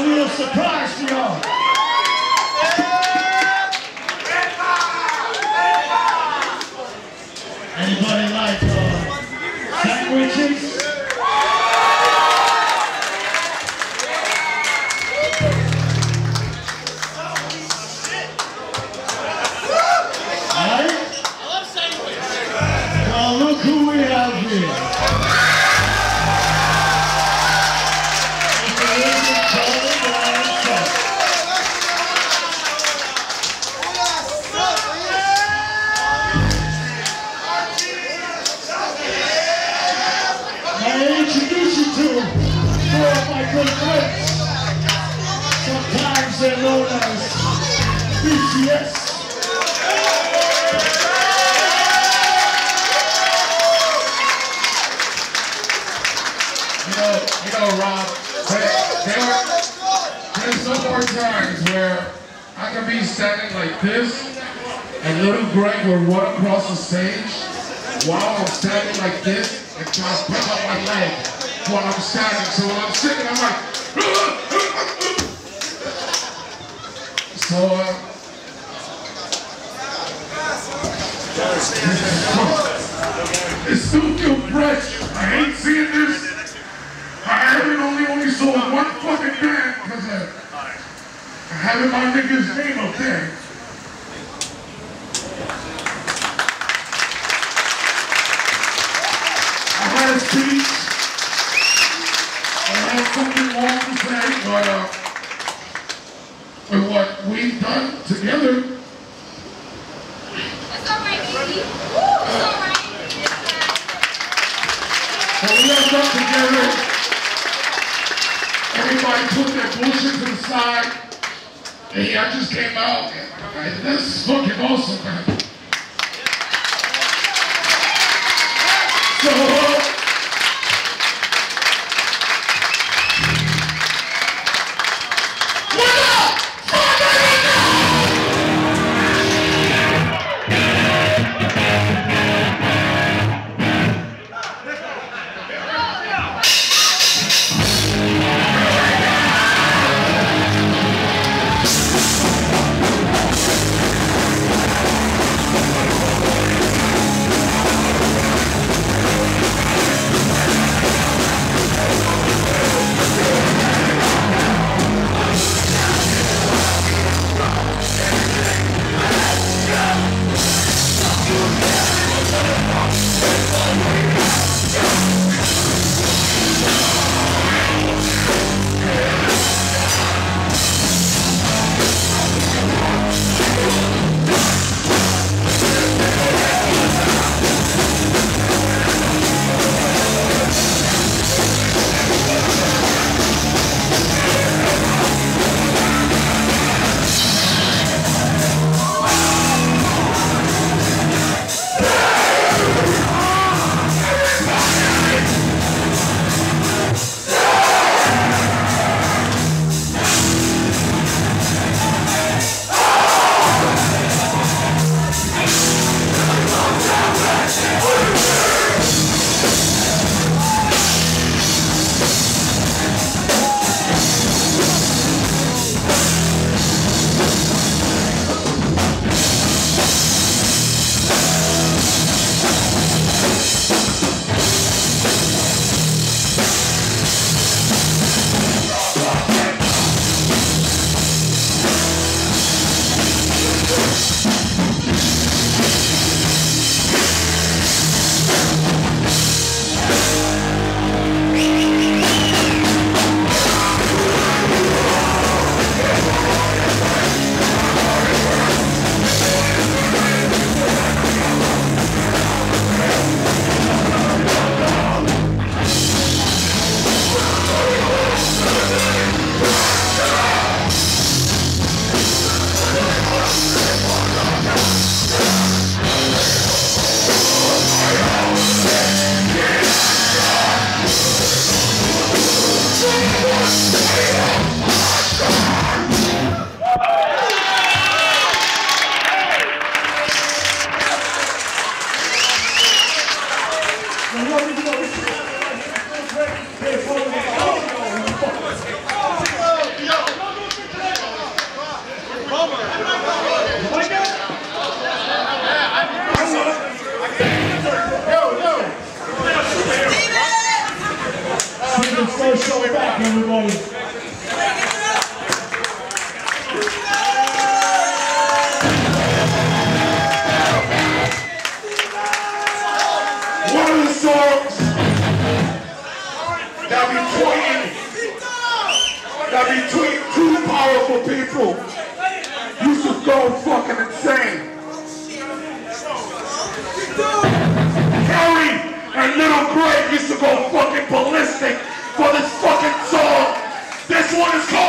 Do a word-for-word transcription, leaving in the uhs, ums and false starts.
little surprise for y'all. Anybody like uh, sandwiches? Look who we have here. I introduce you to four of my good friends. Sometimes they're known as B C S. You know, you know, Rob, there, there, there's no more times where I can be standing like this and Lil Gregg will run across the stage while I'm standing like this and try to pick up my leg while I'm standing. So when I'm sitting, I'm like, so, uh, it still feels fresh. I hate seeing this. I haven't only only sold one fucking band because of having my nigga's name up there. I had a speech. I had something more to say, but uh, with what we've done together. It's alright, baby. Woo, it's alright. What we have done together. Everybody put their bullshit to the side. Hey, I just came out and this is fucking awesome, man. So, uh, what up? everybody. One of the songs that between that between two powerful people used to go fucking insane. Harry and Lil Gregg used to go fucking ballistic for this fucking song. This one is called